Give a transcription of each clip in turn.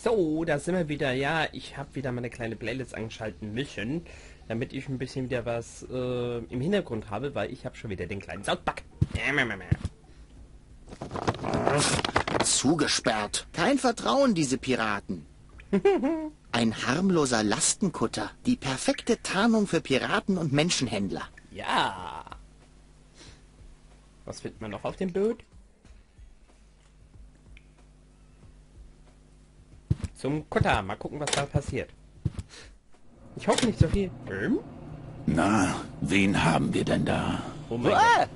So, da sind wir wieder. Ja, ich habe wieder meine kleine Playlist angeschalten müssen, damit ich ein bisschen wieder was im Hintergrund habe, weil ich habe schon wieder den kleinen Soundbug. Zugesperrt. Kein Vertrauen, diese Piraten. Ein harmloser Lastenkutter. Die perfekte Tarnung für Piraten und Menschenhändler. Ja. Was findet man noch auf dem Boot? Zum Kutter. Mal gucken, was da passiert. Ich hoffe nicht so viel. Na, wen haben wir denn da? Oh mein Gott.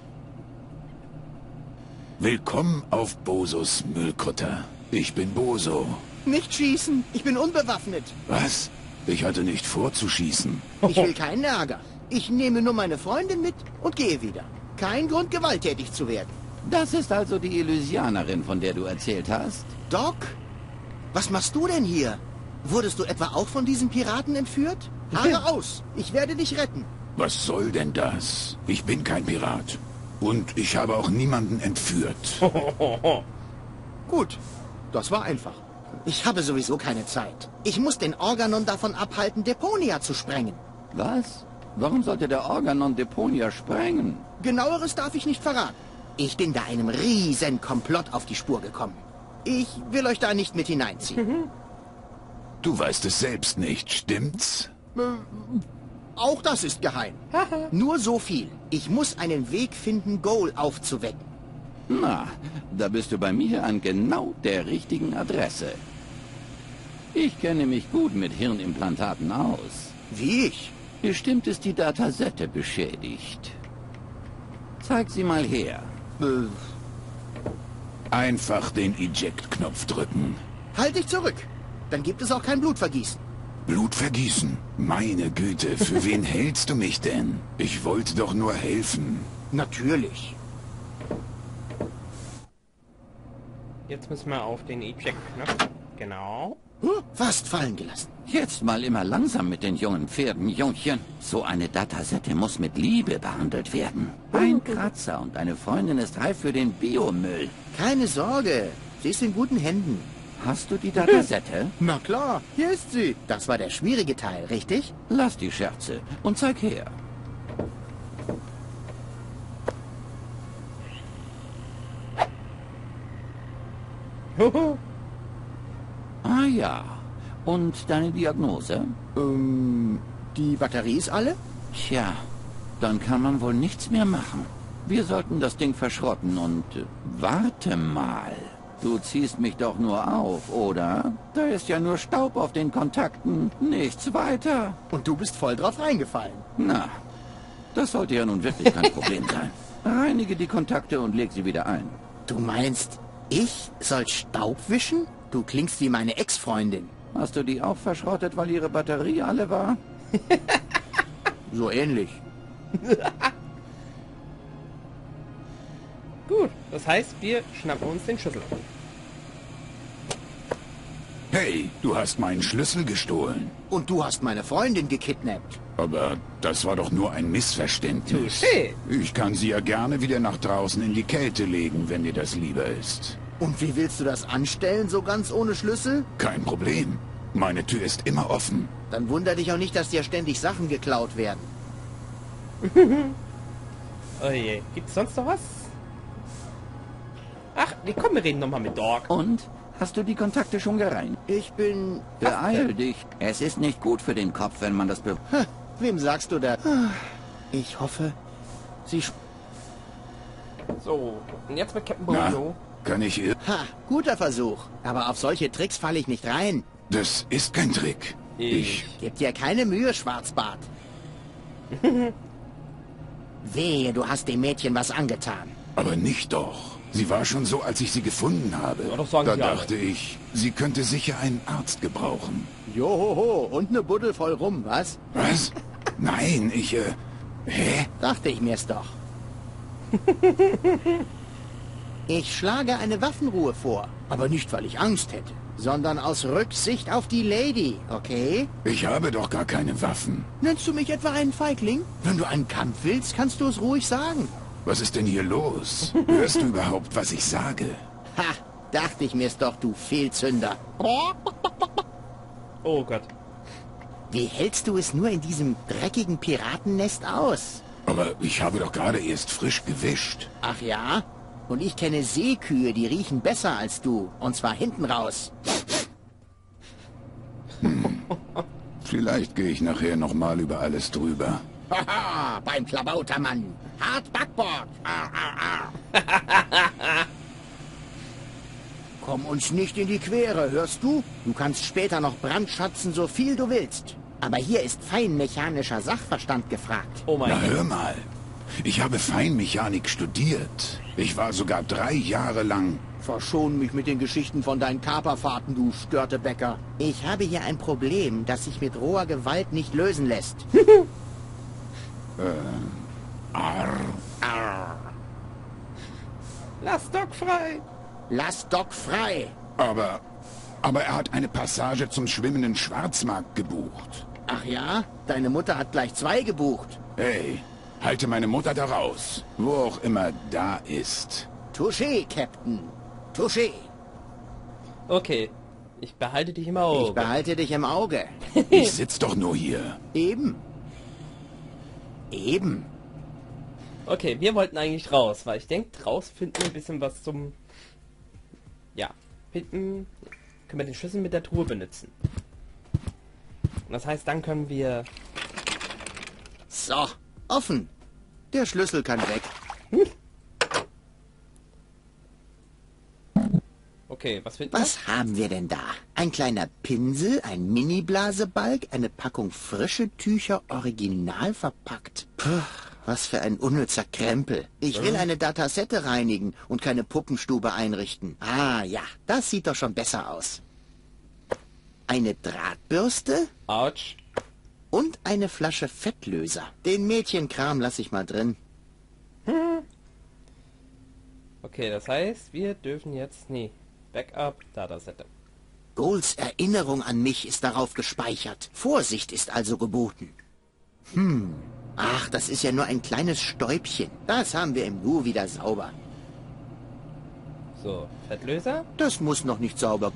Willkommen auf Bosos Müllkutter. Ich bin Boso. Nicht schießen. Ich bin unbewaffnet. Was? Ich hatte nicht vor zu schießen. Ich will keinen Ärger. Ich nehme nur meine Freundin mit und gehe wieder. Kein Grund, gewalttätig zu werden. Das ist also die Elysianerin, von der du erzählt hast? Doc, was machst du denn hier? Wurdest du etwa auch von diesen Piraten entführt? Haare aus. Ich werde dich retten. Was soll denn das? Ich bin kein Pirat. Und ich habe auch niemanden entführt. Gut, das war einfach. Ich habe sowieso keine Zeit. Ich muss den Organon davon abhalten, Deponia zu sprengen. Was? Warum sollte der Organon Deponia sprengen? Genaueres darf ich nicht verraten. Ich bin da einem riesen Komplott auf die Spur gekommen. Ich will euch da nicht mit hineinziehen. Du weißt es selbst nicht, stimmt's? Auch das ist geheim. Nur so viel. Ich muss einen Weg finden, Goal aufzuwecken. Na, da bist du bei mir an genau der richtigen Adresse. Ich kenne mich gut mit Hirnimplantaten aus. Wie ich? Bestimmt ist die Datasette beschädigt. Zeig sie mal her. Einfach den Eject-Knopf drücken. Halt dich zurück. Dann gibt es auch kein Blutvergießen. Blutvergießen? Meine Güte, für wen hältst du mich denn? Ich wollte doch nur helfen. Natürlich. Jetzt müssen wir auf den Eject-Knopf. Genau. Fast fallen gelassen. Jetzt mal immer langsam mit den jungen Pferden, Jungchen. So eine Datasette muss mit Liebe behandelt werden. Ein Kratzer und deine Freundin ist reif für den Biomüll. Keine Sorge. Sie ist in guten Händen. Hast du die Datasette? Na klar, hier ist sie. Das war der schwierige Teil, richtig? Lass die Scherze und zeig her. Ah ja. Und deine Diagnose? Die Batterie ist alle? Tja, dann kann man wohl nichts mehr machen. Wir sollten das Ding verschrotten und warte mal. Du ziehst mich doch nur auf, oder? Da ist ja nur Staub auf den Kontakten, nichts weiter. Und du bist voll drauf reingefallen. Na, das sollte ja nun wirklich kein Problem sein. Reinige die Kontakte und leg sie wieder ein. Du meinst, ich soll Staub wischen? Du klingst wie meine Ex-Freundin. Hast du die auch verschrottet, weil ihre Batterie alle war? So ähnlich. Gut, das heißt, wir schnappen uns den Schlüssel. Hey, du hast meinen Schlüssel gestohlen. Und du hast meine Freundin gekidnappt. Aber das war doch nur ein Missverständnis. Touché. Ich kann sie ja gerne wieder nach draußen in die Kälte legen, wenn dir das lieber ist. Und wie willst du das anstellen, so ganz ohne Schlüssel? Kein Problem. Meine Tür ist immer offen. Dann wunder dich auch nicht, dass dir ständig Sachen geklaut werden. Oh je, gibt's sonst noch was? Ach, komm, wir reden nochmal mit Doc. Und? Hast du die Kontakte schon gereinigt? Ich bin... Beeil dich. Es ist nicht gut für den Kopf, wenn man das Wem sagst du da? Ich hoffe, sie... So, und jetzt mit Captain Na, Bojo. kann ich... Ha, guter Versuch. Aber auf solche Tricks falle ich nicht rein. Das ist kein Trick. Ich... Gib dir keine Mühe, Schwarzbart. Wehe, du hast dem Mädchen was angetan. Aber nicht doch. Sie war schon so, als ich sie gefunden habe. Ja, das sagen Da sie alle. dachte ich, sie könnte sicher einen Arzt gebrauchen. Johoho, und eine Buddel voll rum, was? Was? Nein, Hä? Dachte ich mir's doch. Ich schlage eine Waffenruhe vor. Aber nicht, weil ich Angst hätte, sondern aus Rücksicht auf die Lady, okay? Ich habe doch gar keine Waffen. Nennst du mich etwa einen Feigling? Wenn du einen Kampf willst, kannst du es ruhig sagen. Was ist denn hier los? Hörst du überhaupt, was ich sage? Ha, Dachte ich mir's doch, du Fehlzünder. Oh Gott. Wie hältst du es nur in diesem dreckigen Piratennest aus? Aber ich habe doch gerade erst frisch gewischt. Ach ja? Und ich kenne Seekühe, die riechen besser als du. Und zwar hinten raus. Vielleicht gehe ich nachher nochmal über alles drüber. Haha, beim Klabautermann. Hart Backbord. Komm uns nicht in die Quere, hörst du? Du kannst später noch brandschatzen, so viel du willst. Aber hier ist feinmechanischer Sachverstand gefragt. Oh mein Na Gott. hör mal. Ich habe Feinmechanik studiert. Ich war sogar 3 Jahre lang... Verschon mich mit den Geschichten von deinen Kaperfahrten, du Störtebäcker. Ich habe hier ein Problem, das sich mit roher Gewalt nicht lösen lässt. Lass Doc frei. Lass Doc frei. Aber er hat eine Passage zum schwimmenden Schwarzmarkt gebucht. Ach ja? Deine Mutter hat gleich 2 gebucht. Hey, halte meine Mutter da raus. Wo auch immer da ist. Touché, Captain. Touché. Okay. Ich behalte dich im Ich Auge. behalte dich im Auge. Ich sitz doch nur hier. Eben. Eben. Okay, wir wollten eigentlich raus, weil ich denke, raus finden wir ein bisschen was zum... Ja, finden... Können wir den Schlüssel mit der Truhe benutzen. Und das heißt, dann können wir... So, offen. Der Schlüssel kann weg. Okay, was finden wir? Was haben wir denn da? Ein kleiner Pinsel, ein Mini-Blasebalg, eine Packung frische Tücher, original verpackt. Puh, was für ein unnützer Krempel. Ich will eine Datasette reinigen und keine Puppenstube einrichten. Ah ja, das sieht doch schon besser aus. Eine Drahtbürste Autsch. und eine Flasche Fettlöser. Den Mädchenkram lasse ich mal drin. Okay, das heißt, wir dürfen jetzt... Nee, Backup, Datasette. Goals Erinnerung an mich ist darauf gespeichert. Vorsicht ist also geboten. Ach, das ist ja nur ein kleines Stäubchen. Das haben wir im Nu wieder sauber. So, Fettlöser. Das muss noch nicht sauber.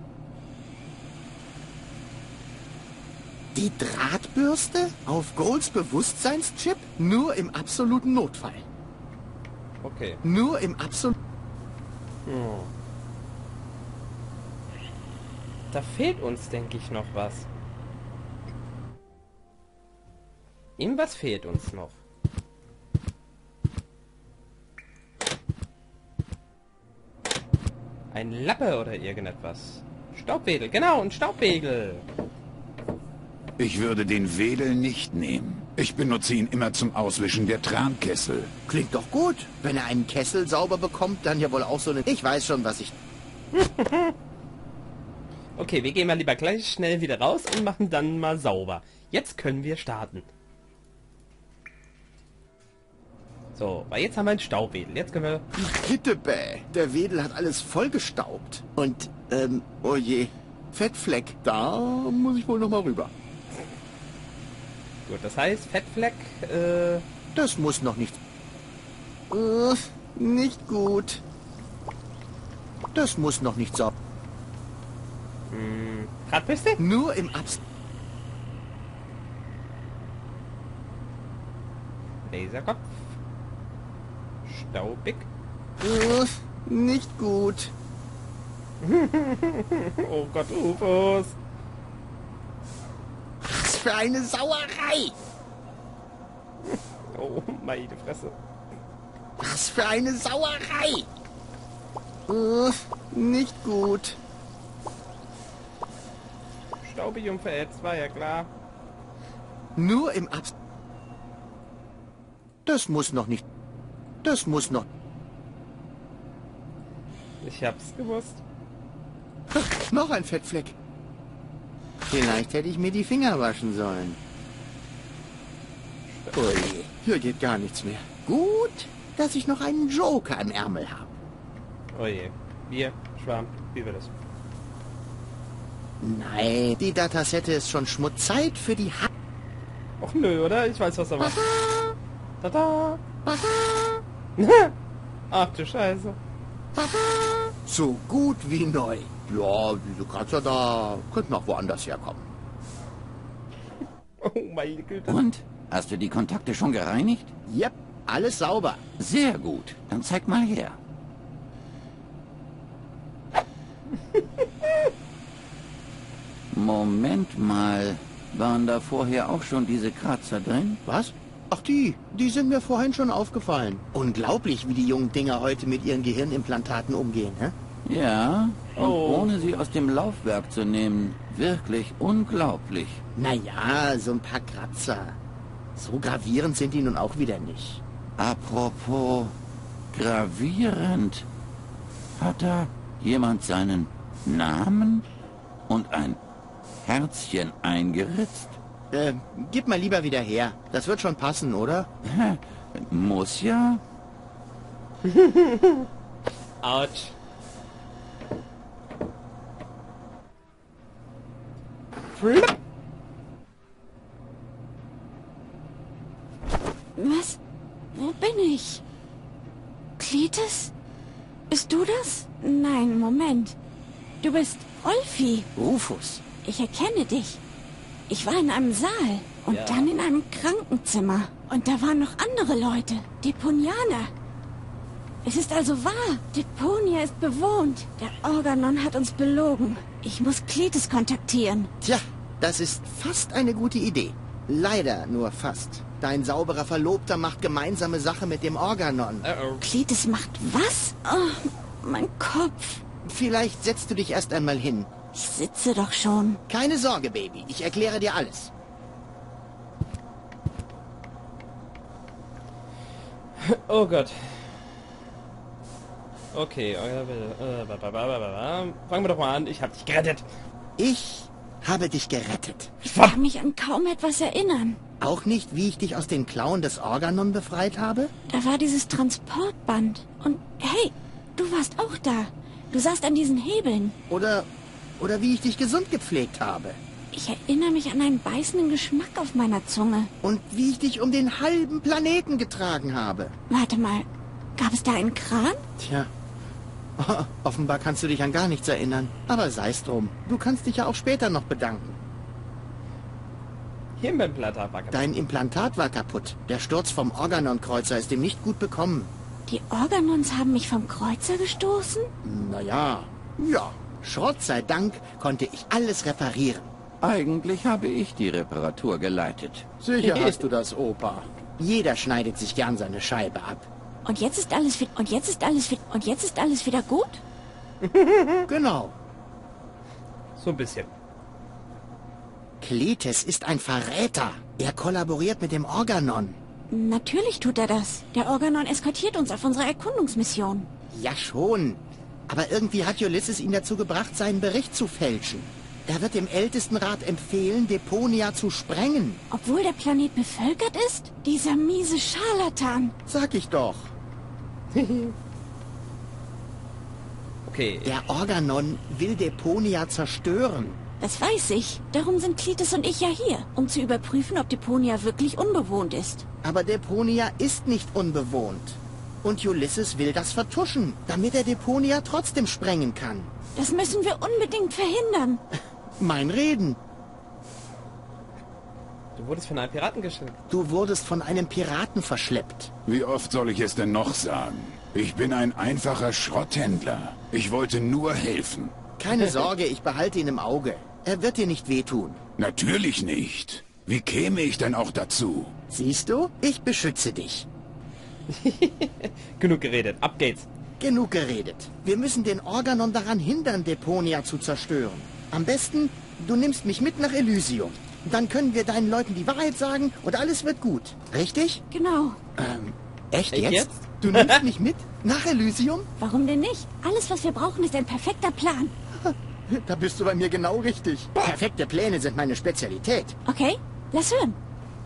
Die Drahtbürste auf Goals Bewusstseinschip nur im absoluten Notfall. Okay. Nur im absoluten... Da fehlt uns, denke ich, noch was. Irgendwas fehlt uns noch. Ein Lappe oder irgendetwas. Staubwedel, genau, ein Staubwedel. Ich würde den Wedel nicht nehmen. Ich benutze ihn immer zum Auswischen der Trankessel. Klingt doch gut. Wenn er einen Kessel sauber bekommt, dann ja wohl auch so eine... Ich weiß schon, was ich... Okay, wir gehen mal lieber gleich schnell wieder raus und machen dann mal sauber. Jetzt können wir starten. So, weil jetzt haben wir einen Staubwedel. Jetzt können wir... Hittebäh, der Wedel hat alles vollgestaubt. Und, oh je, Fettfleck. Da muss ich wohl noch mal rüber. Gut, das heißt, Fettfleck, Das muss noch nicht... nicht gut. Das muss noch nicht sauber... Drahtbürste? Nur im Abs... Laserkopf. Staubig. nicht gut. Oh Gott, UFOs. Was für eine Sauerei. Oh, meine Fresse. Was für eine Sauerei. nicht gut. Staubig und verätzt, war ja klar. Nur im Abs... Das muss noch nicht... Das muss noch... Ich hab's gewusst. Noch ein Fettfleck. Vielleicht hätte ich mir die Finger waschen sollen. Ui, hier geht gar nichts mehr. Gut, dass ich noch einen Joker im Ärmel habe. Oh je. Wir, Schwarm, wie wird das? Nein, die Datasette ist schon Schmutzzeit für die ha... Och nö, oder? Ich weiß, was er macht. Tada! Ach du Scheiße. So gut wie neu. Ja, diese Kratzer da könnten auch woanders herkommen. Oh meine Güte. Und? Hast du die Kontakte schon gereinigt? Yep, alles sauber. Sehr gut. Dann zeig mal her. Moment mal. Waren da vorher auch schon diese Kratzer drin? Was? Ach die sind mir vorhin schon aufgefallen. Unglaublich, wie die jungen Dinger heute mit ihren Gehirnimplantaten umgehen, hä? Ja, und Oh. ohne sie aus dem Laufwerk zu nehmen. Wirklich unglaublich. Naja, so ein paar Kratzer. So gravierend sind die nun auch wieder nicht. Apropos gravierend. Hat da jemand seinen Namen und ein Herzchen eingeritzt? Gib mal lieber wieder her. Das wird schon passen, oder? Hä? Muss ja? Autsch. Flip. Was? Wo bin ich? Cletus? Bist du das? Nein, Moment. Du bist Olfi. Rufus. Ich erkenne dich. Ich war in einem Saal und Ja. dann in einem Krankenzimmer. Und da waren noch andere Leute. Deponianer. Es ist also wahr. Deponia ist bewohnt. Der Organon hat uns belogen. Ich muss Cletus kontaktieren. Tja, das ist fast eine gute Idee. Leider nur fast. Dein sauberer Verlobter macht gemeinsame Sache mit dem Organon. Uh-oh. Cletus macht was? Oh, mein Kopf. Vielleicht setzt du dich erst einmal hin. Ich sitze doch schon. Keine Sorge, Baby. Ich erkläre dir alles. Oh Gott. Okay, fangen wir doch mal an. Ich hab dich gerettet. Ich habe dich gerettet. Ich kann mich an kaum etwas erinnern. Auch nicht, wie ich dich aus den Klauen des Organon befreit habe? Da war dieses Transportband. Und hey, du warst auch da. Du saßt an diesen Hebeln. Oder wie ich dich gesund gepflegt habe. Ich erinnere mich an einen beißenden Geschmack auf meiner Zunge. Und wie ich dich um den halben Planeten getragen habe. Warte mal, gab es da einen Kran? Tja, offenbar kannst du dich an gar nichts erinnern. Aber sei's drum. Du kannst dich ja auch später noch bedanken. Hirnbandplatte war kaputt. Dein Implantat war kaputt. Der Sturz vom Organon-Kreuzer ist ihm nicht gut bekommen. Die Organons haben mich vom Kreuzer gestoßen? Naja, ja. Schrott sei Dank konnte ich alles reparieren. Eigentlich habe ich die Reparatur geleitet. Sicher hast du das, Opa. Jeder schneidet sich gern seine Scheibe ab. Und jetzt ist alles wieder gut? Genau. So ein bisschen. Cletus ist ein Verräter. Er kollaboriert mit dem Organon. Natürlich tut er das. Der Organon eskortiert uns auf unserer Erkundungsmission. Ja schon. Aber irgendwie hat Ulysses ihn dazu gebracht, seinen Bericht zu fälschen. Er wird dem Ältestenrat empfehlen, Deponia zu sprengen. Obwohl der Planet bevölkert ist? Dieser miese Scharlatan. Sag ich doch. Okay. Der Organon will Deponia zerstören. Das weiß ich. Darum sind Cletus und ich ja hier, um zu überprüfen, ob Deponia wirklich unbewohnt ist. Aber Deponia ist nicht unbewohnt. Und Ulysses will das vertuschen, damit er Deponia trotzdem sprengen kann. Das müssen wir unbedingt verhindern. Mein Reden. Du wurdest von einem Piraten geschickt. Du wurdest von einem Piraten verschleppt. Wie oft soll ich es denn noch sagen? Ich bin ein einfacher Schrotthändler. Ich wollte nur helfen. Keine Sorge, ich behalte ihn im Auge. Er wird dir nicht wehtun. Natürlich nicht. Wie käme ich denn auch dazu? Siehst du? Ich beschütze dich. Genug geredet. Ab geht's. Genug geredet. Wir müssen den Organon daran hindern, Deponia zu zerstören. Am besten, du nimmst mich mit nach Elysium. Dann können wir deinen Leuten die Wahrheit sagen und alles wird gut. Richtig? Genau. Echt Echt jetzt? jetzt? Du nimmst mich mit? Nach Elysium? Warum denn nicht? Alles, was wir brauchen, ist ein perfekter Plan. Da bist du bei mir genau richtig. Perfekte Pläne sind meine Spezialität. Okay? Lass hören.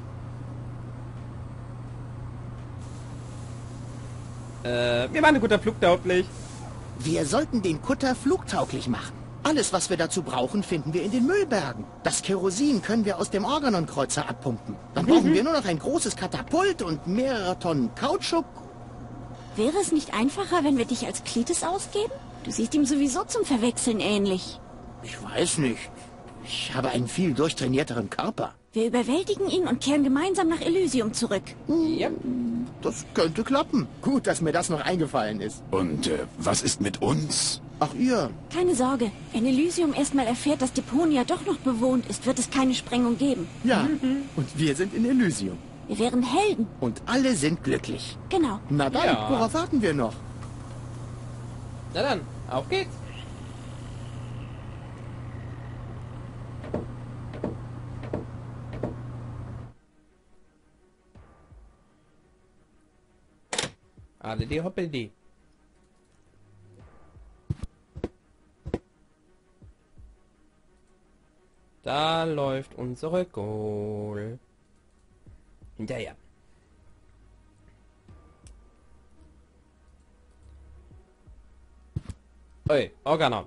Wir waren ein guter Flug, tauglich. Wir sollten den Kutter flugtauglich machen. Alles, was wir dazu brauchen, finden wir in den Müllbergen. Das Kerosin können wir aus dem Organon-Kreuzer abpumpen. Dann brauchen wir nur noch ein großes Katapult und mehrere Tonnen Kautschuk. Wäre es nicht einfacher, wenn wir dich als Cletus ausgeben? Du siehst ihm sowieso zum Verwechseln ähnlich. Ich weiß nicht. Ich habe einen viel durchtrainierteren Körper. Wir überwältigen ihn und kehren gemeinsam nach Elysium zurück. Ja. Das könnte klappen. Gut, dass mir das noch eingefallen ist. Und was ist mit uns? Ach, ihr. Keine Sorge, wenn Elysium erstmal erfährt, dass Deponia doch noch bewohnt ist, wird es keine Sprengung geben. Ja. Und wir sind in Elysium. Wir wären Helden. Und alle sind glücklich. Genau. Na dann, Ja. worauf warten wir noch? Na dann, auf geht's. Alle die Hoppeldi. Da läuft unsere Goal. Hinterher. Oi, Organon.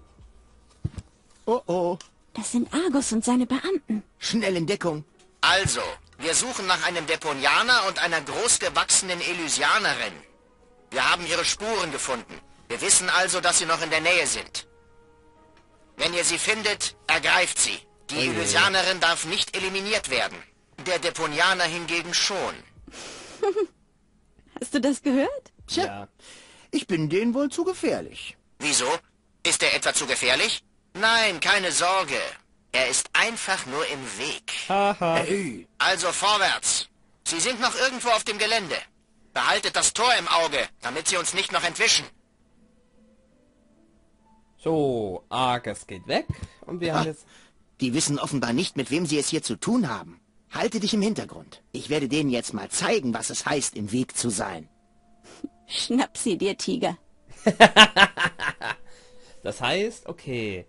Oh oh. Das sind Argus und seine Beamten. Schnell in Deckung. Also, wir suchen nach einem Deponianer und einer großgewachsenen Elysianerin. Wir haben ihre Spuren gefunden. Wir wissen also, dass sie noch in der Nähe sind. Wenn ihr sie findet, ergreift sie. Die Elysianerin darf nicht eliminiert werden. Der Deponianer hingegen schon. Hast du das gehört? Tja, Ja. ich bin denen wohl zu gefährlich. Wieso? Ist er etwa zu gefährlich? Nein, keine Sorge. Er ist einfach nur im Weg. Haha. Hey, Also vorwärts. Sie sind noch irgendwo auf dem Gelände. Behaltet das Tor im Auge, damit sie uns nicht noch entwischen. So, Argus geht weg. Und wir haben jetzt... die wissen offenbar nicht, mit wem sie es hier zu tun haben. Halte dich im Hintergrund. Ich werde denen jetzt mal zeigen, was es heißt, im Weg zu sein. Schnapp sie dir, Tiger. Das heißt, okay.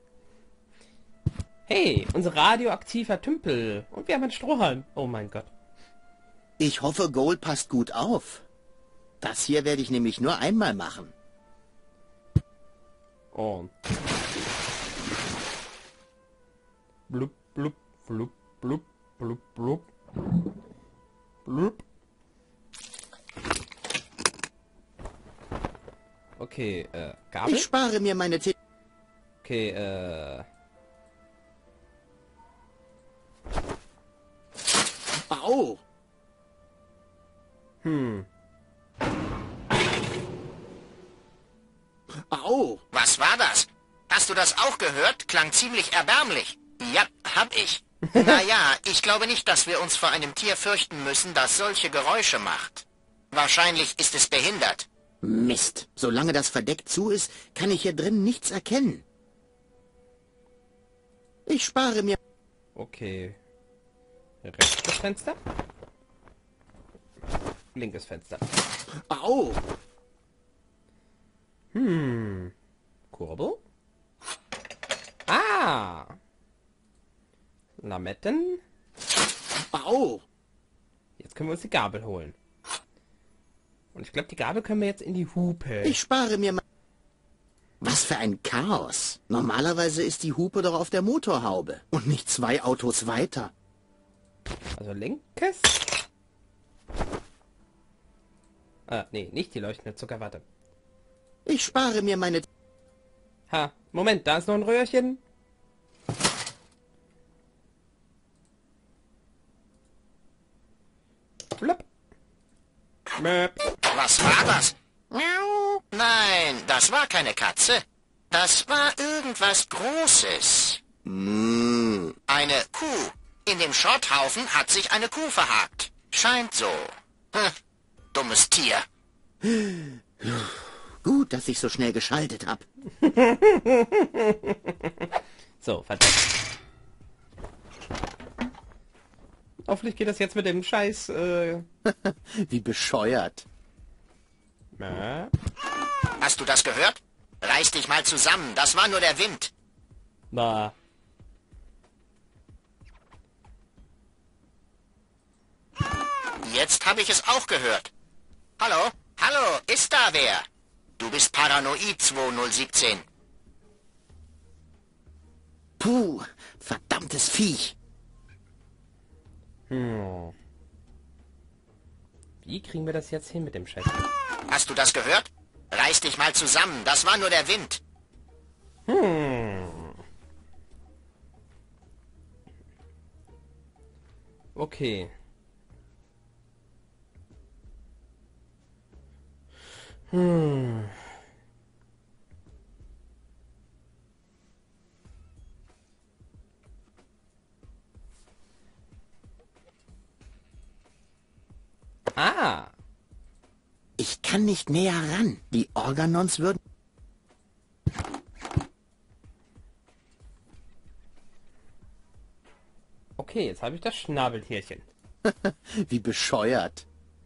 Hey, unser radioaktiver Tümpel. Und wir haben einen Strohhalm. Oh mein Gott. Ich hoffe, Gold passt gut auf. Das hier werde ich nämlich nur einmal machen. Und... Blub, blub, blub, blub, blub, blub. Blub. Okay, Gabel? Ich spare mir meine Okay, Au! Au! Was war das? Hast du das auch gehört? Klang ziemlich erbärmlich. Ja, hab ich. Naja, ich glaube nicht, dass wir uns vor einem Tier fürchten müssen, das solche Geräusche macht. Wahrscheinlich ist es behindert. Mist. Solange das Verdeck zu ist, kann ich hier drin nichts erkennen. Ich spare mir... okay. Rechtes Fenster. Linkes Fenster. Au! Kurbel. Ah! Lametten. Au! Jetzt können wir uns die Gabel holen. Und ich glaube, die Gabel können wir jetzt in die Hupe. Ich spare mir mal... Was für ein Chaos. Normalerweise ist die Hupe doch auf der Motorhaube. Und nicht 2 Autos weiter. Also linkes. Ah, nee, nicht die leuchtende Zucker, warte. Ich spare mir meine... Ha, Moment, da ist noch ein Röhrchen. Flop. Möp. Was war das? Miau. Nein, das war keine Katze. Das war irgendwas Großes. Eine Kuh. In dem Schrotthaufen hat sich eine Kuh verhakt. Scheint so. Dummes Tier. Gut, dass ich so schnell geschaltet habe. So, verdammt. Hoffentlich geht das jetzt mit dem Scheiß, Wie bescheuert. Möp. Hast du das gehört? Reiß dich mal zusammen, das war nur der Wind. Na. Jetzt habe ich es auch gehört. Hallo? Hallo, ist da wer? Du bist Paranoid 2017. Puh, verdammtes Viech. Wie kriegen wir das jetzt hin mit dem Scheiß? Hast du das gehört? Reiß dich mal zusammen, das war nur der Wind. Okay. Ah. Ich kann nicht näher ran. Die Organons würden... Okay, jetzt habe ich das Schnabeltierchen. Wie bescheuert.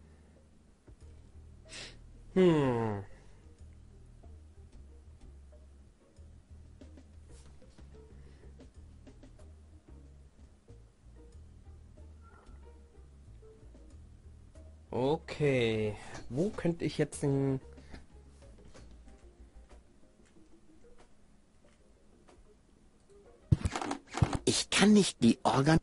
Okay. Wo könnte ich jetzt den... Ich kann nicht die Organ...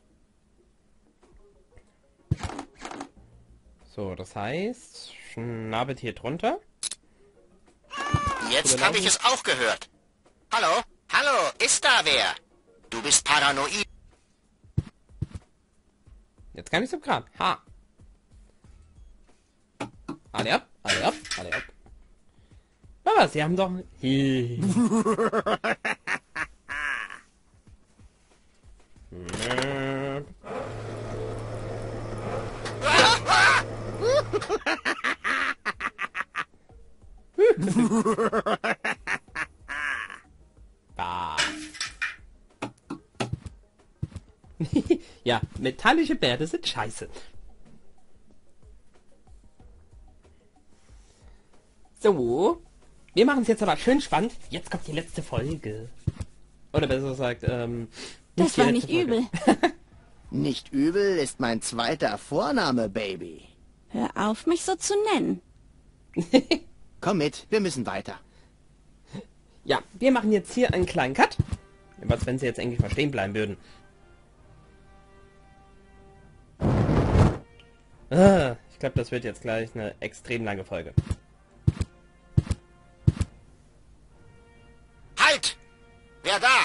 So, das heißt, Schnabeltier drunter. Jetzt habe ich es auch gehört. Hallo? Hallo, ist da wer? Du bist paranoid. Jetzt kann ich so Kran. Ha. Alle ab, alle ab, alle ab. Aber sie haben doch... Bah. Ja, metallische Bärte sind scheiße. So. Wir machen es jetzt aber schön spannend. Jetzt kommt die letzte Folge. Oder besser gesagt, Das die war letzte nicht Folge. übel. Nicht übel ist mein zweiter Vorname, Baby. Hör auf, mich so zu nennen. Komm mit, wir müssen weiter. Ja, wir machen jetzt hier einen kleinen Cut. Was, wenn sie jetzt eigentlich mal stehen bleiben würden. Ich glaube, das wird jetzt gleich eine extrem lange Folge. Halt! Wer da?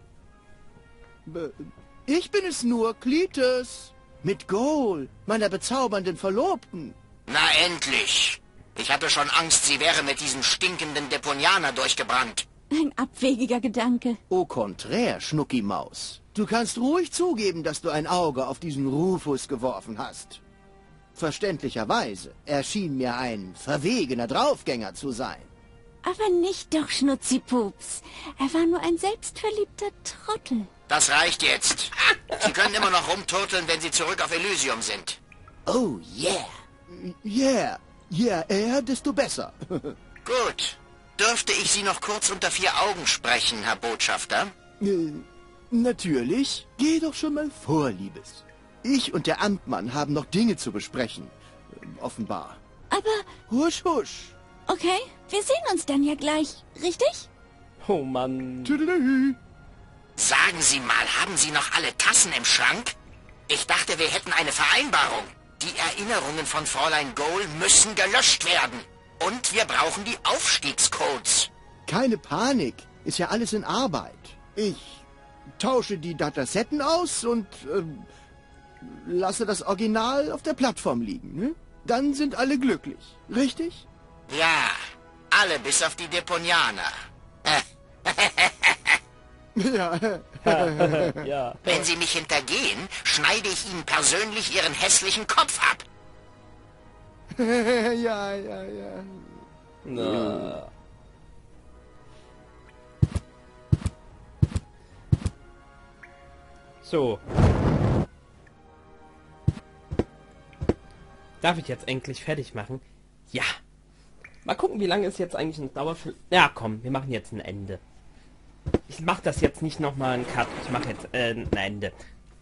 Ich bin es nur, Cletus. Mit Goal, meiner bezaubernden Verlobten. Na endlich! Ich hatte schon Angst, sie wäre mit diesem stinkenden Deponianer durchgebrannt. Ein abwegiger Gedanke. Au contraire, Schnucki-Maus. Du kannst ruhig zugeben, dass du ein Auge auf diesen Rufus geworfen hast. Verständlicherweise, er schien mir ein verwegener Draufgänger zu sein. Aber nicht doch, Schnutzipups. Er war nur ein selbstverliebter Trottel. Das reicht jetzt. Sie können immer noch rumturteln, wenn sie zurück auf Elysium sind. Oh yeah. Je eher, desto besser. Gut. Dürfte ich Sie noch kurz unter 4 Augen sprechen, Herr Botschafter? Natürlich. Geh doch schon mal vor, Liebes. Ich und der Amtmann haben noch Dinge zu besprechen. Offenbar. Aber, Husch, husch. okay, wir sehen uns dann ja gleich, richtig? Oh Mann. Tüdelü. Sagen Sie mal, haben Sie noch alle Tassen im Schrank? Ich dachte, wir hätten eine Vereinbarung. Die Erinnerungen von Fräulein Goal müssen gelöscht werden. Und wir brauchen die Aufstiegscodes. Keine Panik. Ist ja alles in Arbeit. Ich tausche die Datasetten aus und lasse das Original auf der Plattform liegen. Ne? Dann sind alle glücklich. Richtig? Ja, alle bis auf die Deponianer. Ja. Ja. Wenn Sie mich hintergehen, schneide ich Ihnen persönlich Ihren hässlichen Kopf ab. Ja. Na. So. Darf ich jetzt endlich fertig machen? Ja. Mal gucken, wie lange es jetzt eigentlich ein Dauerfilm... Ja, komm, wir machen jetzt ein Ende. Ich mache das jetzt nicht nochmal einen Cut. Ich mache jetzt ein Ende.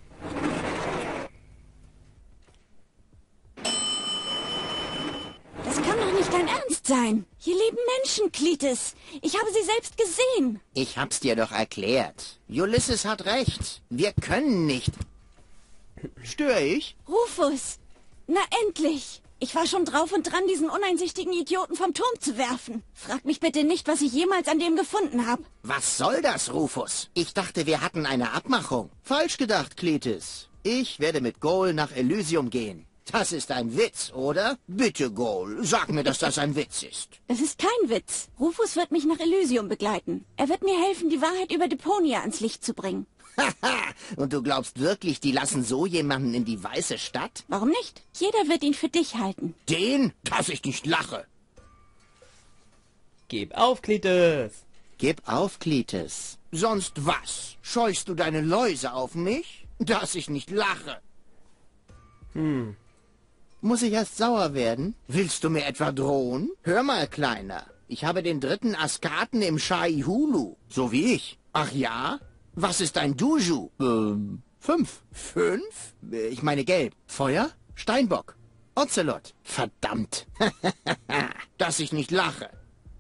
Das kann doch nicht dein Ernst sein. Hier leben Menschen, Cletus. Ich habe sie selbst gesehen. Ich hab's dir doch erklärt. Ulysses hat recht. Wir können nicht. Störe ich? Rufus, na endlich. Ich war schon drauf und dran, diesen uneinsichtigen Idioten vom Turm zu werfen. Frag mich bitte nicht, was ich jemals an dem gefunden habe. Was soll das, Rufus? Ich dachte, wir hatten eine Abmachung. Falsch gedacht, Cletus. Ich werde mit Goal nach Elysium gehen. Das ist ein Witz, oder? Bitte, Goal, sag mir, dass das ein Witz ist. Das ist kein Witz. Rufus wird mich nach Elysium begleiten. Er wird mir helfen, die Wahrheit über Deponia ans Licht zu bringen. Haha, und du glaubst wirklich, die lassen so jemanden in die Weiße Stadt? Warum nicht? Jeder wird ihn für dich halten. Den? Dass ich nicht lache. Gib auf, Cletus. Gib auf, Cletus. Sonst was? Scheuchst du deine Läuse auf mich? Dass ich nicht lache. Muss ich erst sauer werden? Willst du mir etwa drohen? Hör mal, Kleiner. Ich habe den 3. Askaten im Shai-Hulu. So wie ich. Ach ja? Was ist ein Duju? 5. 5? Ich meine gelb. Feuer? Steinbock. Ocelot. Verdammt. Dass ich nicht lache.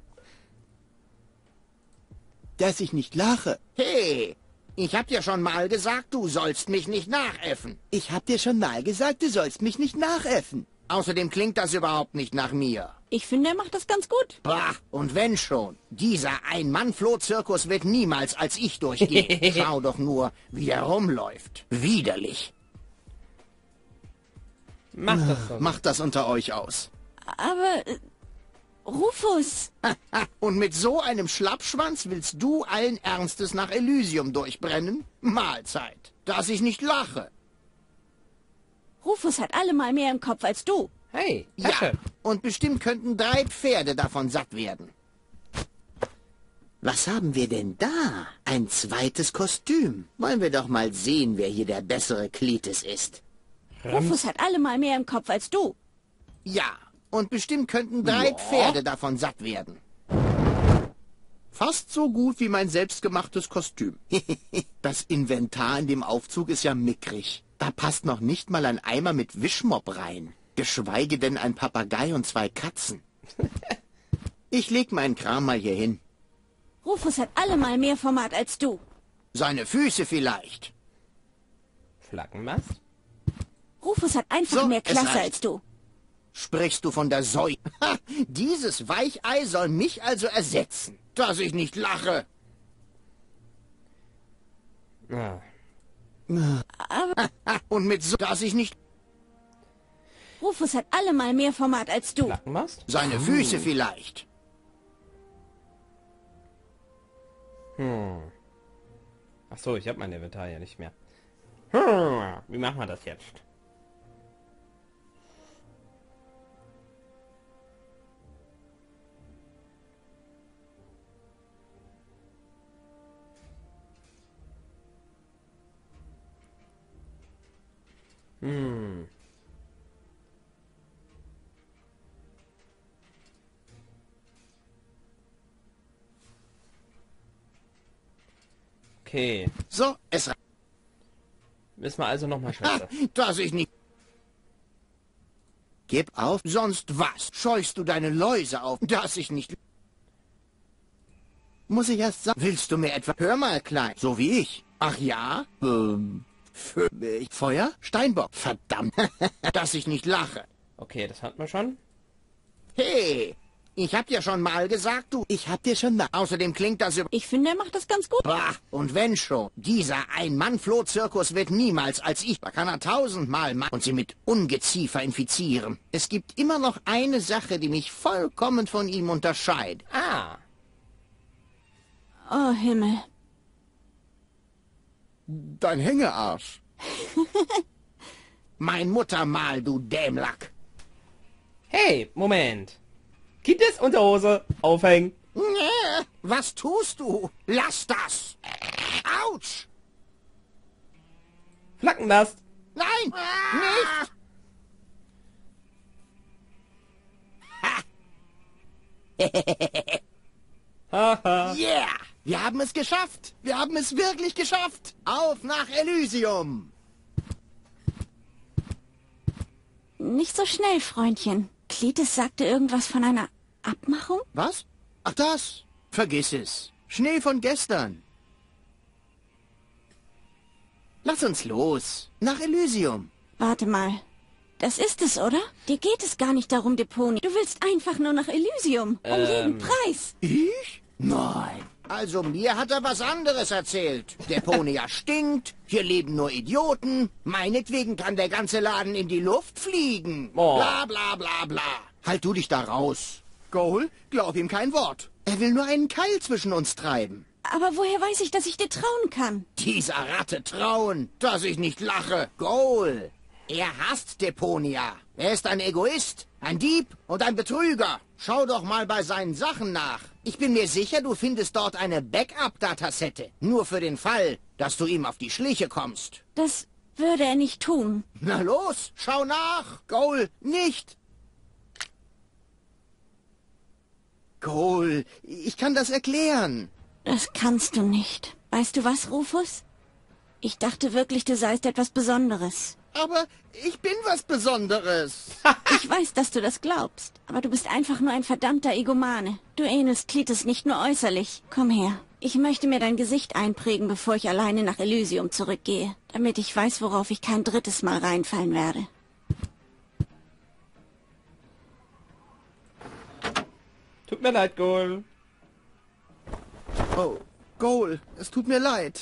Dass ich nicht lache. Hey, ich hab dir schon mal gesagt, du sollst mich nicht nachäffen. Ich hab dir schon mal gesagt, du sollst mich nicht nachäffen. Außerdem klingt das überhaupt nicht nach mir. Ich finde, er macht das ganz gut. Bah, und wenn schon. Dieser Ein-Mann-Floh-Zirkus wird niemals als ich durchgehen. Schau doch nur, wie der rumläuft. Widerlich. Mach das doch. Macht das unter euch aus. Aber... Rufus! Und mit so einem Schlappschwanz willst du allen Ernstes nach Elysium durchbrennen? Mahlzeit. Dass ich nicht lache. Rufus hat allemal mehr im Kopf als du. Hey, Ja, Tasche. und bestimmt könnten 3 Pferde davon satt werden. Was haben wir denn da? Ein zweites Kostüm. Wollen wir doch mal sehen, wer hier der bessere Cletus ist. Rufus hat allemal mehr im Kopf als du. Ja, und bestimmt könnten 3 Pferde davon satt werden. Fast so gut wie mein selbstgemachtes Kostüm. Das Inventar in dem Aufzug ist ja mickrig. Da passt noch nicht mal ein Eimer mit Wischmopp rein. Geschweige denn ein Papagei und 2 Katzen. Ich leg meinen Kram mal hier hin. Rufus hat allemal mehr Format als du. Seine Füße vielleicht. Flaggenmast? Rufus hat einfach So, mehr es Klasse reicht. als du. Sprichst du von der Säue? Ha, dieses Weichei soll mich also ersetzen. Dass ich nicht lache. Ah. Und mit so, dass ich nicht... Rufus hat allemal mehr Format als du. Flaggenmast? Seine Füße vielleicht. Ach so, ich habe mein Inventar ja nicht mehr. Wie machen wir das jetzt? Okay, So, es... müssen wir also nochmal Schwester. Dass ich nicht... Gib auf, sonst was? Scheuchst du deine Läuse auf, dass ich nicht... Muss ich erst sagen... Willst du mir etwa... Hör mal, Klein, so wie ich. Ach ja? Feuer? Steinbock. Verdammt, dass ich nicht lache. Okay, das hatten wir schon. Hey, ich hab dir schon mal gesagt, du... Ich hab dir schon mal... Außerdem klingt das über... Ich finde, er macht das ganz gut. Bah, und wenn schon. Dieser Ein-Mann-Floh-Zirkus wird niemals als ich. Da kann er 1000-mal machen und sie mit Ungeziefer infizieren. Es gibt immer noch eine Sache, die mich vollkommen von ihm unterscheidet. Ah, Oh, Himmel. Dein Hängearsch. Mein Muttermal, du Dämlack. hey, Moment. Gibt es Unterhose? Aufhängen. Nee, was tust du? Lass das. Autsch. Flaggenmast. Nein, nicht. Haha. Yeah, wir haben es geschafft. Wir haben es wirklich geschafft. Auf nach Elysium. Nicht so schnell, Freundchen. Cletus sagte irgendwas von einer Abmachung? Was? Ach das. Vergiss es. Schnee von gestern. Lass uns los. Nach Elysium. Warte mal. Das ist es, oder? Dir geht es gar nicht darum, Deponia. Du willst einfach nur nach Elysium. Um jeden Preis. Ich? Nein. Also mir hat er was anderes erzählt. Deponia stinkt, hier leben nur Idioten. Meinetwegen kann der ganze Laden in die Luft fliegen. Oh. Bla bla bla bla. Halt du dich da raus. Goal, glaub ihm kein Wort. Er will nur einen Keil zwischen uns treiben. Aber woher weiß ich, dass ich dir trauen kann? Dieser Ratte trauen, dass ich nicht lache. Goal, er hasst Deponia. Er ist ein Egoist, ein Dieb und ein Betrüger. Schau doch mal bei seinen Sachen nach. Ich bin mir sicher, du findest dort eine Backup-Datasette. Nur für den Fall, dass du ihm auf die Schliche kommst. Das würde er nicht tun. Na los, schau nach. Goal, nicht. Goal, ich kann das erklären. Das kannst du nicht. Weißt du was, Rufus? Ich dachte wirklich, du seist etwas Besonderes. Aber ich bin was Besonderes. Ich weiß, dass du das glaubst, aber du bist einfach nur ein verdammter Egomane. Du ähnelst Cletus nicht nur äußerlich. Komm her. Ich möchte mir dein Gesicht einprägen, bevor ich alleine nach Elysium zurückgehe, damit ich weiß, worauf ich kein drittes Mal reinfallen werde. Tut mir leid, Goal. Oh, Goal, es tut mir leid.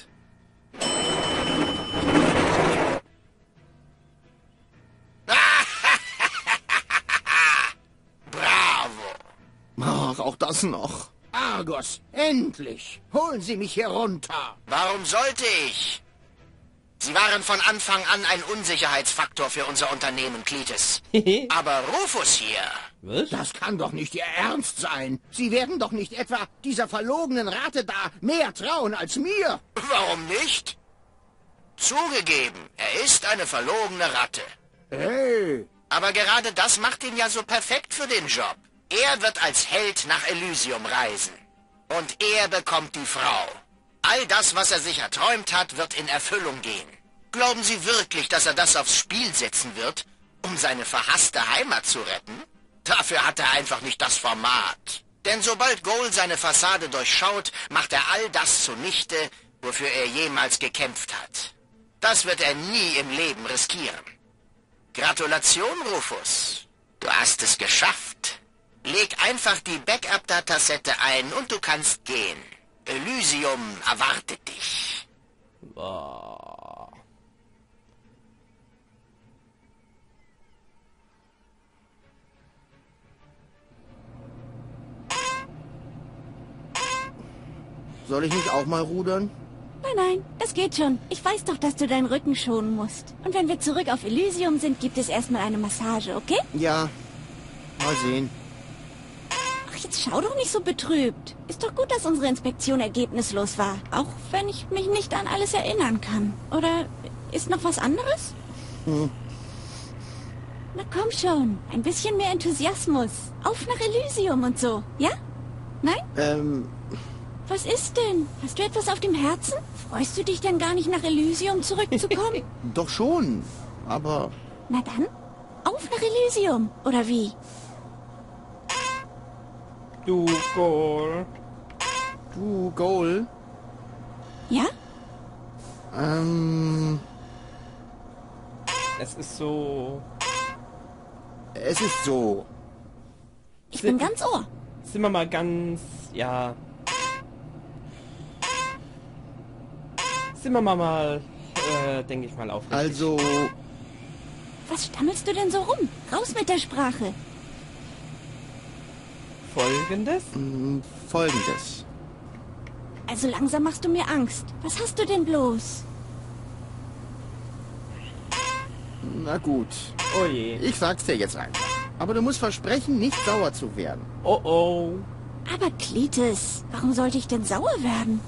Bravo! Ach, auch das noch. Argos, endlich! Holen Sie mich hier runter! Warum sollte ich? Sie waren von Anfang an ein Unsicherheitsfaktor für unser Unternehmen, Cletus. Aber Rufus hier... Was? Das kann doch nicht Ihr Ernst sein. Sie werden doch nicht etwa dieser verlogenen Ratte da mehr trauen als mir. Warum nicht? Zugegeben, er ist eine verlogene Ratte. Hey! Aber gerade das macht ihn ja so perfekt für den Job. Er wird als Held nach Elysium reisen. Und er bekommt die Frau. All das, was er sich erträumt hat, wird in Erfüllung gehen. Glauben Sie wirklich, dass er das aufs Spiel setzen wird, um seine verhasste Heimat zu retten? Dafür hat er einfach nicht das Format. Denn sobald Goal seine Fassade durchschaut, macht er all das zunichte, wofür er jemals gekämpft hat. Das wird er nie im Leben riskieren. Gratulation, Rufus. Du hast es geschafft. Leg einfach die Backup-Datasette ein und du kannst gehen. Elysium erwartet dich. Boah. Soll ich nicht auch mal rudern? Nein, nein, das geht schon. Ich weiß doch, dass du deinen Rücken schonen musst. Und wenn wir zurück auf Elysium sind, gibt es erstmal eine Massage, okay? Ja, mal sehen. Ach, jetzt schau doch nicht so betrübt. Ist doch gut, dass unsere Inspektion ergebnislos war. Auch wenn ich mich nicht an alles erinnern kann. Oder ist noch was anderes? Na komm schon, ein bisschen mehr Enthusiasmus. Auf nach Elysium und so, ja? Nein? Was ist denn? Hast du etwas auf dem Herzen? Freust du dich denn gar nicht nach Elysium zurückzukommen? Doch schon, aber... Na dann, auf nach Elysium, oder wie? Du, Goal. Du, Goal, Ja? Es ist so... es ist so. Ich bin ganz Ohr. Sind wir mal ganz... Ja... Sind wir mal denke ich mal, aufrichtig. Also, Was stammelst du denn so rum? Raus mit der Sprache. Folgendes? Folgendes. Also langsam machst du mir Angst. Was hast du denn bloß? Na gut, Oh je. ich sag's dir jetzt einfach. Aber du musst versprechen, nicht sauer zu werden. Oh oh. Aber Cletus, warum sollte ich denn sauer werden?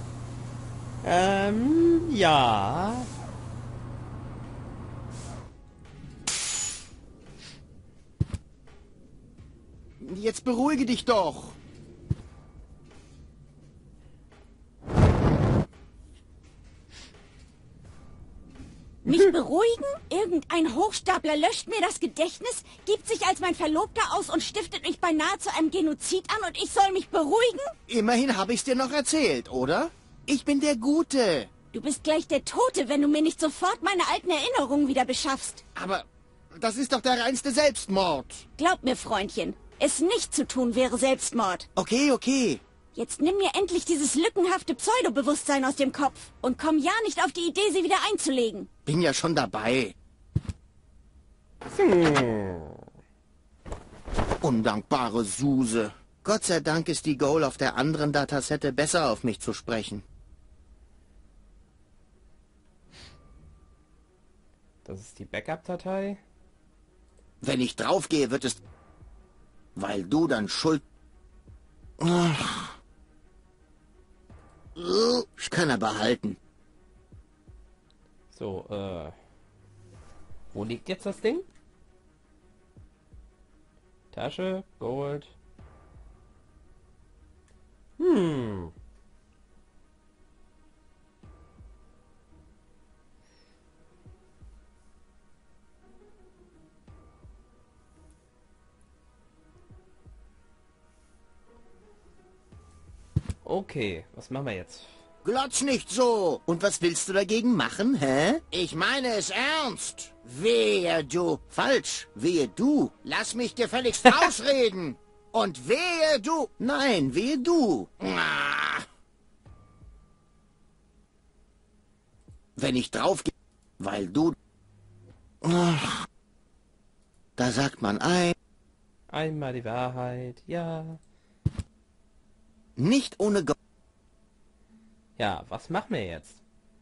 Ja. Jetzt beruhige dich doch. Mich beruhigen? Irgendein Hochstapler löscht mir das Gedächtnis, gibt sich als mein Verlobter aus und stiftet mich beinahe zu einem Genozid an und ich soll mich beruhigen? Immerhin habe ich's dir noch erzählt, oder? Ich bin der Gute. Du bist gleich der Tote, wenn du mir nicht sofort meine alten Erinnerungen wieder beschaffst. Aber Das ist doch der reinste Selbstmord. Glaub mir, Freundchen, es nicht zu tun wäre Selbstmord. Okay, okay. Jetzt nimm mir endlich dieses lückenhafte Pseudobewusstsein aus dem Kopf und komm ja nicht auf die Idee, sie wieder einzulegen. Bin ja schon dabei. Undankbare Suse. Gott sei Dank ist die Goal auf der anderen Datasette besser auf mich zu sprechen. Das ist die Backup-Datei. Wenn ich draufgehe, wird es... Weil du dann schuld... Ach. Ich kann er behalten. So, wo liegt jetzt das Ding? Tasche, Gold. Okay, was machen wir jetzt? Glotz nicht so. Und was willst du dagegen machen, hä? Ich meine es ernst. Wehe du. Falsch. Wehe du. Lass mich dir gefälligst ausreden. Und wehe du. Nein, wehe du. Ah. Wenn ich draufgehe, weil du... Ach. Da sagt man Einmal die Wahrheit, ja. Nicht ohne... Ja, was machen wir jetzt?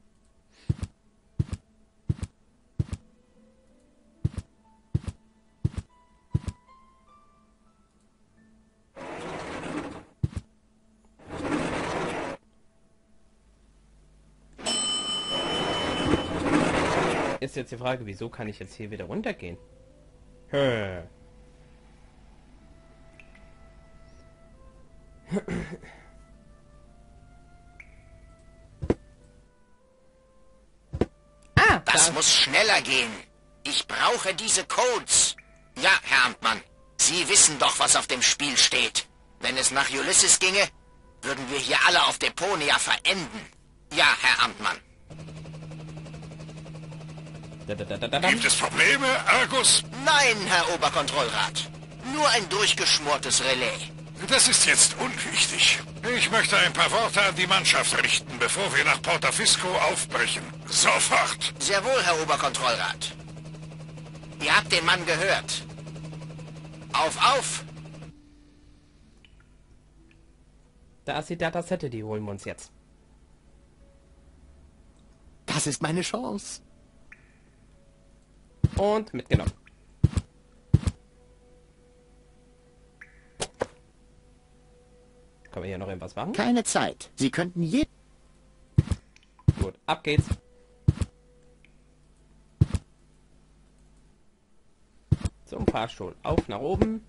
Ist jetzt die Frage, wieso kann ich jetzt hier wieder runtergehen? Das muss schneller gehen. Ich brauche diese Codes. Ja, Herr Amtmann, Sie wissen doch, was auf dem Spiel steht. Wenn es nach Ulysses ginge, würden wir hier alle auf Deponia verenden. Ja, Herr Amtmann. Gibt es Probleme, Argus? Nein, Herr Oberkontrollrat. Nur ein durchgeschmortes Relais. Das ist jetzt unwichtig. Ich möchte ein paar Worte an die Mannschaft richten, bevor wir nach Portafisco aufbrechen. Sofort! Sehr wohl, Herr Oberkontrollrat. Ihr habt den Mann gehört. Auf, auf! Da ist die Datasette, die holen wir uns jetzt. Das ist meine Chance. Und mitgenommen. Können wir hier noch irgendwas machen? Keine Zeit. Sie könnten Gut, ab geht's. Zum Fahrstuhl. Auf nach oben.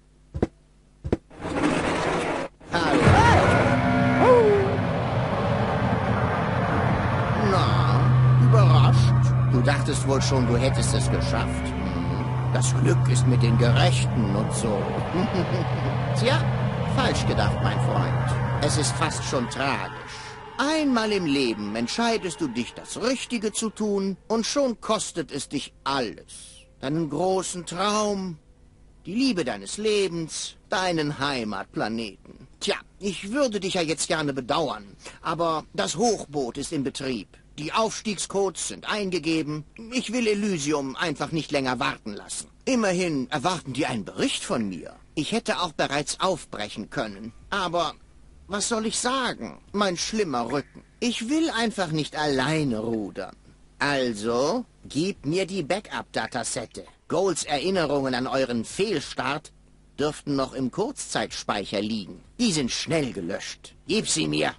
Na, überrascht. Du dachtest wohl schon, du hättest es geschafft. Das Glück ist mit den Gerechten und so. Tja, falsch gedacht, mein Freund. Es ist fast schon tragisch. Einmal im Leben entscheidest du dich, das Richtige zu tun, und schon kostet es dich alles. Deinen großen Traum, die Liebe deines Lebens, deinen Heimatplaneten. Tja, ich würde dich ja jetzt gerne bedauern, aber das Hochboot ist in Betrieb. Die Aufstiegscodes sind eingegeben. Ich will Elysium einfach nicht länger warten lassen. Immerhin erwarten die einen Bericht von mir. Ich hätte auch bereits aufbrechen können. Aber was soll ich sagen? Mein schlimmer Rücken. Ich will einfach nicht alleine rudern. Also, gib mir die Backup-Datasette. Goals Erinnerungen an euren Fehlstart dürften noch im Kurzzeitspeicher liegen. Die sind schnell gelöscht. Gib sie mir.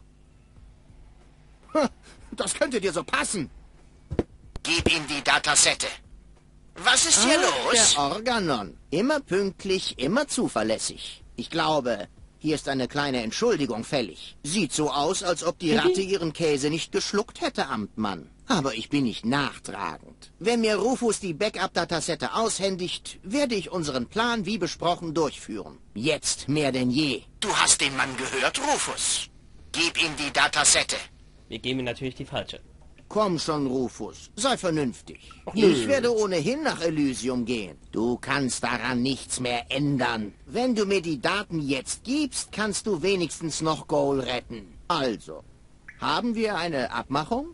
Das könnte dir so passen. Gib ihm die Datasette. Was ist hier los? Der Organon. Immer pünktlich, immer zuverlässig. Ich glaube, hier ist eine kleine Entschuldigung fällig. Sieht so aus, als ob die Ratte ihren Käse nicht geschluckt hätte, Amtmann. Aber ich bin nicht nachtragend. Wenn mir Rufus die Backup-Datasette aushändigt, werde ich unseren Plan wie besprochen durchführen. Jetzt mehr denn je. Du hast den Mann gehört, Rufus. Gib ihm die Datasette. Wir geben ihm natürlich die falsche. Komm schon, Rufus, sei vernünftig. Ach, nö. Ich werde ohnehin nach Elysium gehen. Du kannst daran nichts mehr ändern. Wenn du mir die Daten jetzt gibst, kannst du wenigstens noch Goal retten. Also, haben wir eine Abmachung?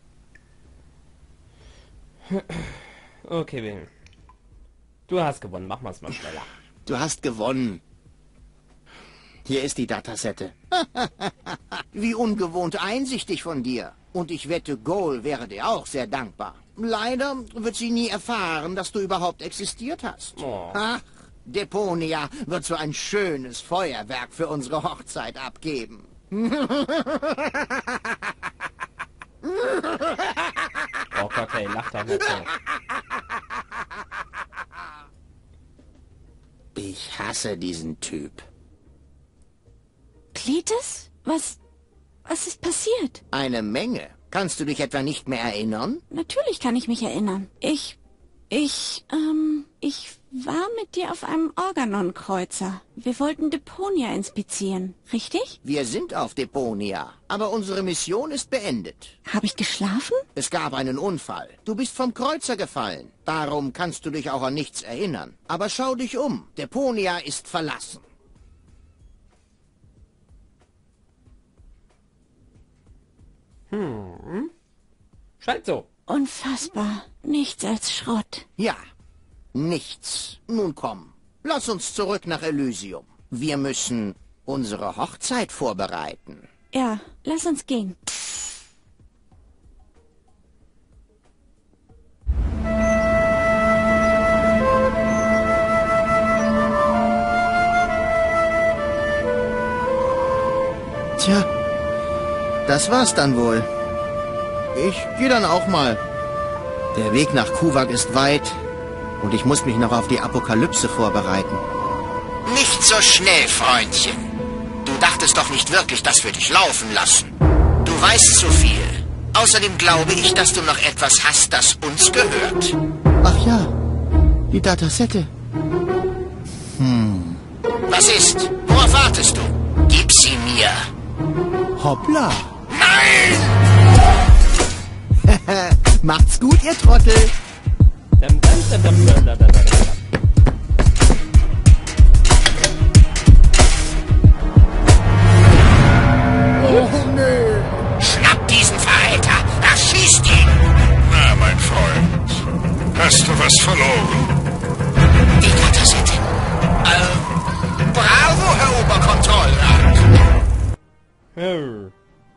Okay, Bill. Du hast gewonnen. Machen wir es mal schneller. Du hast gewonnen. Hier ist die Datasette. Wie ungewohnt einsichtig von dir. Und ich wette, Goal wäre dir auch sehr dankbar. Leider wird sie nie erfahren, dass du überhaupt existiert hast. Oh. Ach, Deponia wird so ein schönes Feuerwerk für unsere Hochzeit abgeben. Oh Gott, hey, lach doch nicht so. Ich hasse diesen Typ. Cletus? Was ist passiert? Eine Menge. Kannst du dich etwa nicht mehr erinnern? Natürlich kann ich mich erinnern. Ich war mit dir auf einem Organon-Kreuzer. Wir wollten Deponia inspizieren, richtig? Wir sind auf Deponia, aber unsere Mission ist beendet. Habe ich geschlafen? Es gab einen Unfall. Du bist vom Kreuzer gefallen. Darum kannst du dich auch an nichts erinnern. Aber schau dich um. Deponia ist verlassen. Scheint so. Unfassbar. Nichts als Schrott. Ja, nichts. Nun komm, lass uns zurück nach Elysium. Wir müssen unsere Hochzeit vorbereiten. Ja, lass uns gehen. Tja, das war's dann wohl. Ich gehe dann auch mal. Der Weg nach Kuvak ist weit und ich muss mich noch auf die Apokalypse vorbereiten. Nicht so schnell, Freundchen. Du dachtest doch nicht wirklich, dass wir dich laufen lassen. Du weißt zu viel. Außerdem glaube ich, dass du noch etwas hast, das uns gehört. Ach ja, die Datasette. Was ist? Worauf wartest du? Gib sie mir. Hoppla. Nein! Macht's gut, ihr Trottel. Dam, dam, dam, dam, dam, dam, dam, dam. Schnapp diesen Verräter! Erschießt ihn! Na, mein Freund, hast du was verloren? Die Datasette. Bravo, Herr Oberkontrollrat. Hm.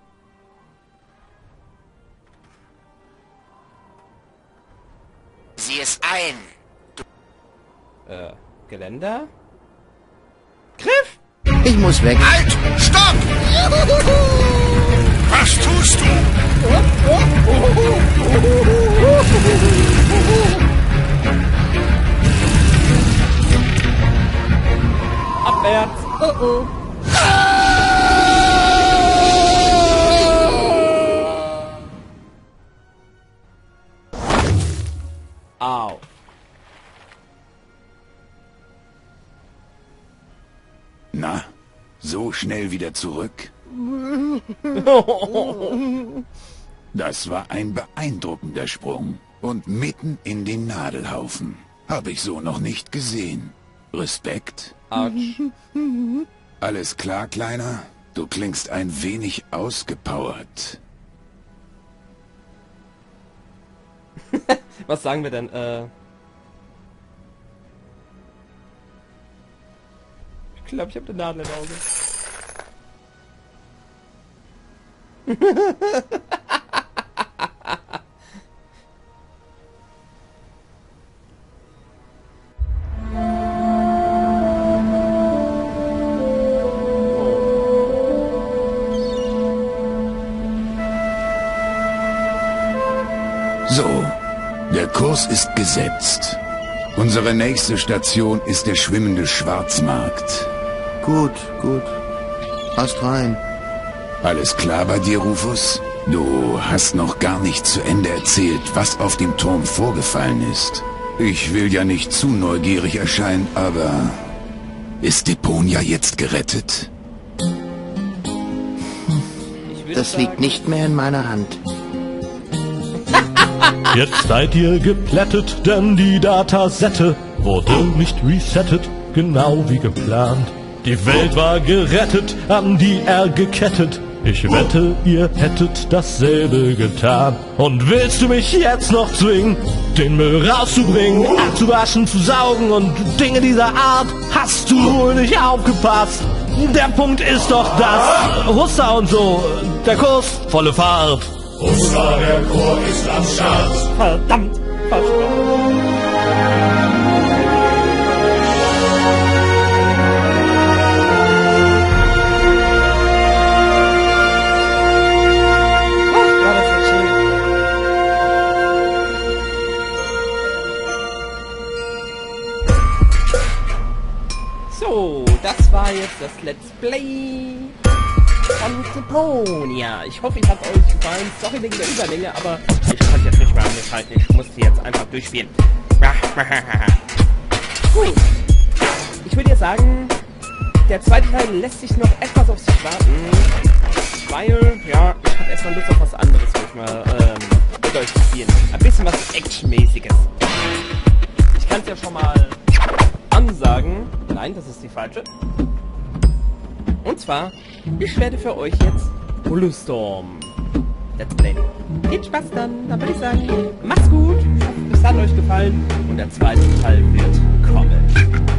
Sieh es ein. Geländer? Griff! Ich muss weg. Halt! Stopp! Was tust du? Abwärts! Au. Na, so schnell wieder zurück? Das war ein beeindruckender Sprung. Und mitten in den Nadelhaufen. Habe ich so noch nicht gesehen. Respekt. Autsch. Alles klar, Kleiner? Du klingst ein wenig ausgepowert. Was sagen wir denn? Ich glaube, ich habe eine Nadel im Auge. So, der Kurs ist gesetzt. Unsere nächste Station ist der schwimmende Schwarzmarkt. Gut, gut. Passt rein. Alles klar bei dir, Rufus? Du hast noch gar nicht zu Ende erzählt, was auf dem Turm vorgefallen ist. Ich will ja nicht zu neugierig erscheinen, aber... Ist Deponia jetzt gerettet? Ich würde Das liegt sagen, nicht mehr in meiner Hand. Jetzt seid ihr geplättet, denn die Datasette wurde nicht resettet, genau wie geplant. Die Welt war gerettet, an die er gekettet. Ich wette, ihr hättet dasselbe getan. Und willst du mich jetzt noch zwingen, den Müll rauszubringen, abzuwaschen, zu saugen und Dinge dieser Art? Hast du wohl nicht aufgepasst? Der Punkt ist doch das. Hussa und so, der Kurs, volle Fahrt. Hussa, der Chor ist am Start. Verdammt, versprochen. So, das war jetzt das Let's Play von Deponia. Ich hoffe, es hat euch gefallen. Sorry wegen der Überlänge, aber ich kann es jetzt nicht mehr an mir halten. Ich musste jetzt einfach durchspielen. Gut. Ich würde ja sagen, der zweite Teil lässt sich noch etwas auf sich warten. Weil, ja, ich habe erstmal Lust auf was anderes, wo ich mal mit euch spielen. Ein bisschen was Actionmäßiges. Ich kann es ja schon mal ansagen. Nein, das ist die falsche. Und zwar, ich werde für euch jetzt Bulletstorm Let's Play. Viel Spaß dann würde ich sagen, macht's gut. Ich hoffe, es hat euch gefallen und der zweite Teil wird kommen.